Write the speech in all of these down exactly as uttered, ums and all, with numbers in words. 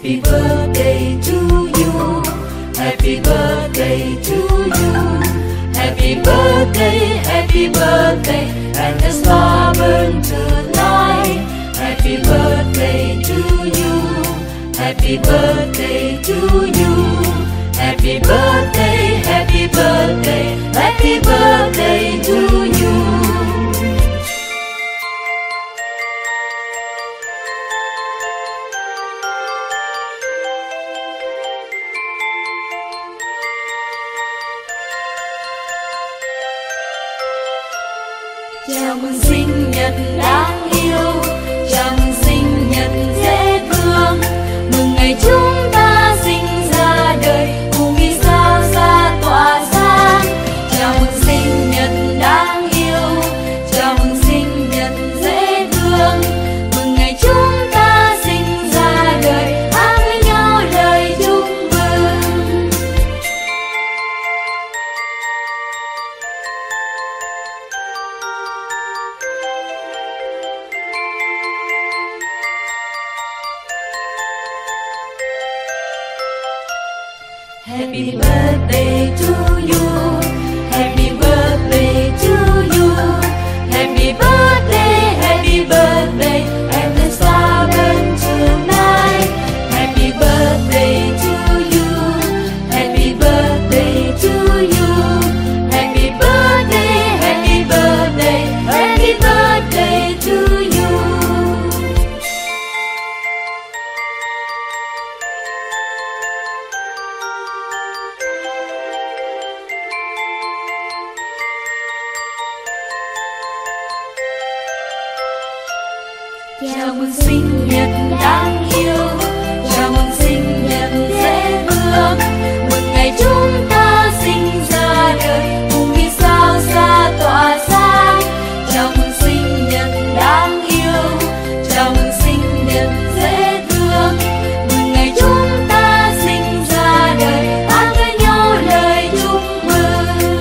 Happy birthday to you. Happy birthday to you. Happy birthday, happy birthday, and the star burn tonight. Happy birthday to you. Happy birthday to you. Happy birthday, happy birthday, happy birthday to you. Chào mừng sinh nhật đáng yêu, chào mừng sinh nhật dễ thương, mừng ngày chúng ta sinh ra đời cùng vì sao xa tỏa sáng. Chào mừng sinh nhật đáng yêu, chào mừng sinh nhật dễ thương, mừng ngày chúng ta sinh ra đời hát với nhau lời chúc mừng. Happy birthday to you. Happy birthday to you. Happy birthday, happy birthday, and the star burn tonight. Happy birthday to you. Happy birthday to you. Happy birthday, happy birthday, happy birthday to you. Chào mừng sinh nhật đáng yêu, chào mừng sinh nhật dễ thương, mừng ngày chúng ta sinh ra đời cùng vì sao xa tỏa sáng. Chào mừng sinh nhật đáng yêu, chào mừng sinh nhật dễ thương, mừng ngày chúng ta sinh ra đời hát với nhau lời chúc mừng.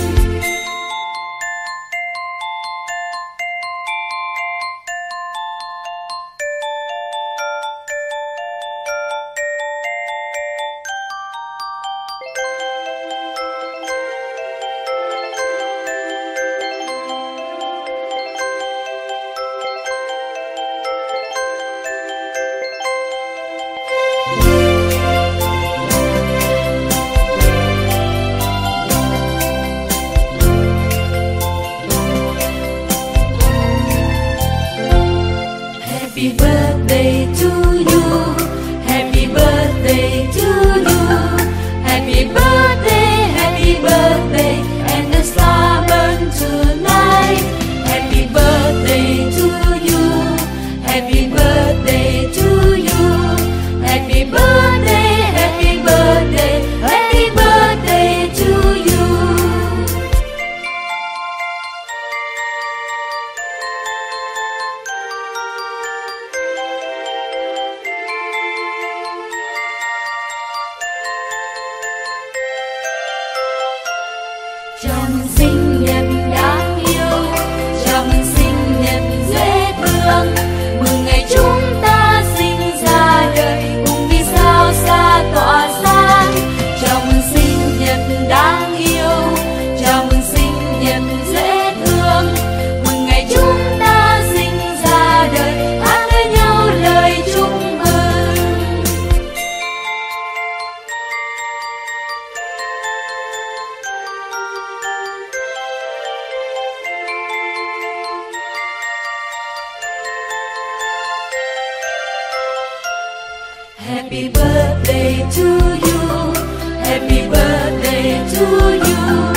Happy birthday to you. Happy birthday to you. Happy birthday, happy birthday, and the star burn tonight. Happy birthday to you. Happy birthday to you. Happy birthday, happy birthday, happy birthday to you. Chào mừng sinh nhật đáng yêu, chào mừng sinh nhật dễ thương, mừng ngày chúng ta sinh ra đời cùng vì sao xa tỏa sáng. Chào mừng sinh nhật đáng yêu, chào mừng sinh nhật dễ thương, mừng ngày chúng ta sinh ra đời hát với nhau lời chúc mừng. Happy birthday to you. Happy birthday to you.